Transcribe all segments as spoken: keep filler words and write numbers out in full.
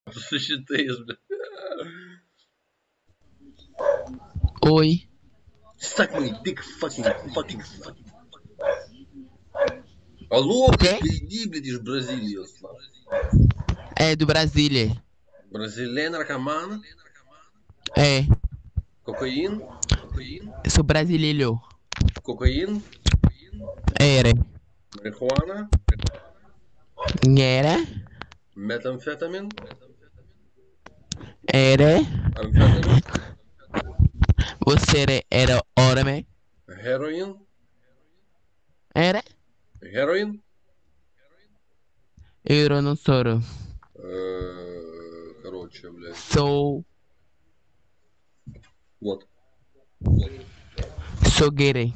Suscitei, блядь. Oi. Suck my dick, fucking, fucking, fucking. Alô, O quê? блядь, иди, блядь, из Бразилии, Слав. É do Brasília. Бразилия, наркоман, É. кокаин, Eu sou brasileiro. кокаин, Era. марихуана, Era. метамфетамин, Era. амфетамин, Você era, era homem. героин, Era. героин, Eu não sou. э, короче, блядь, Sou. вот. Sou gay.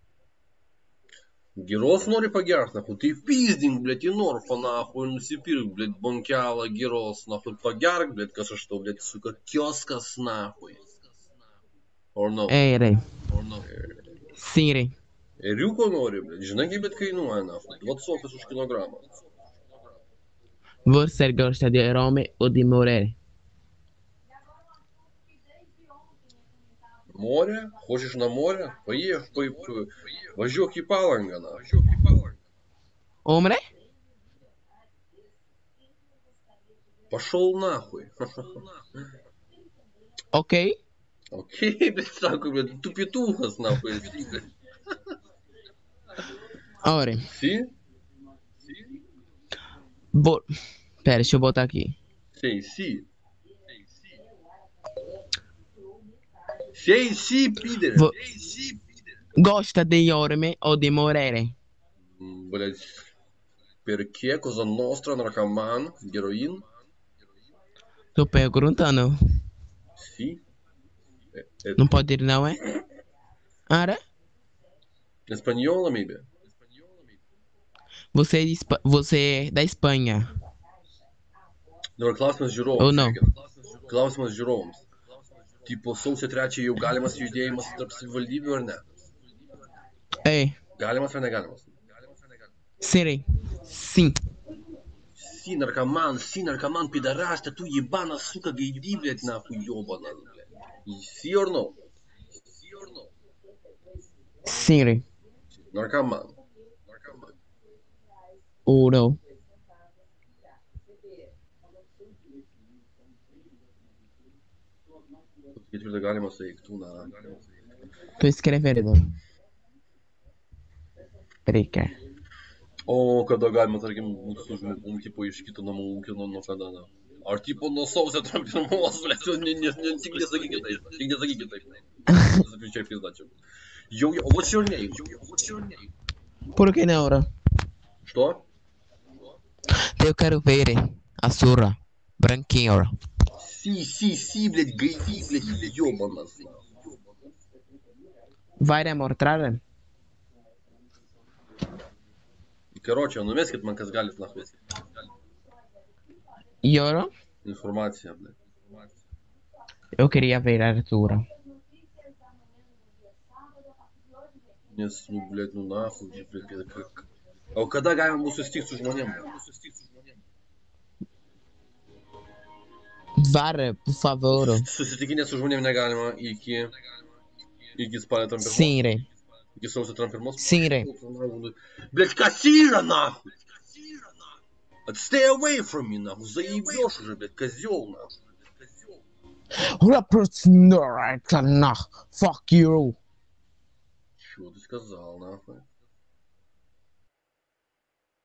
Герос нори погярс, нахуй, ты пиздинг, блядь, и норфа, нахуй, ну сипир, блядь, бонкяла, герос, нахуй, погярк, блядь, каса что, блядь, сука, кёскас, нахуй. Or no? Era. Sim. Рюко нори, блядь, жена гибет кайнуа, нахуй, двадцать килограмма. Você gosta de homem ou de mulher? Море? Хочешь на море? Поешь, по... по... Вожок и паланга, нахуй. Homem? Пошел нахуй. Ok. Окей, блядь, такой, блядь, тупетухас, нахуй, си, блядь. Ora. Си? Bo... Pera, deixa eu botar aqui. Сей, си. Сей, си, пидор. Vo... Gosta de homem ou de mulher? Блядь, перке, коза ностра, наркоман, героин. Tô perguntando. Си. Э, э, Não pode ir, não é? Ara? Espanhola, maybe. Você é, de Espa- Você é da Espanha. Dabar klausimas Ou žiūrovams. não? žiūrėkit. Klausimas žiūrovams. Tipo, sausio trečią jau galimas judėjimas tarp savivaldybių ar ne? É. Galimas ar negalimas? Sim. Sim. Си, наркоман, си, наркоман, пидорас, ты ебана, сука, гейди, блядь, нахуй, ебана, блядь. Си or no? Sim. Наркоман. Ou não? Ketvirtą galima saiktų, na. Tô escrevendo. Peraí, cara. O kada galima, tarkim, būti su žmogum, tipo, iš kito namų ūkio, nuo nuo kada, na. Ar tipo nuo sausio tam pirmos, blядь, ne, ne, ne, tik nesakykit taip, tik nesakykit taip. Zapičiai pizdačiau. Yo, yo, what's your name? What's your name? Por que não, ora? Что? Eu quero ver a surra. Branquinha, ora. Си, си, си, блядь, гайди, блядь, ебана. Vai demonstrar? Короче, ну мескит man kas galit nahуй. E ora? Информация, блядь. Eu queria ver a Artura. Nes, ну, блядь, ну нахуй, блядь, как... А когда galima bus susitikt su žmonėm? Vara, por favor. Susitikinėt su žmonėm negalima iki... Iki spalio trisdešim pirmos. Sim, re. Iki sausio trisdešim pirmos. Sim, re. Блядь, кассира, нахуй! Stay away from me, нахуй, заебешь уже, блядь, козел, нахуй. Representative. Fuck you. Чё ты сказал, нахуй?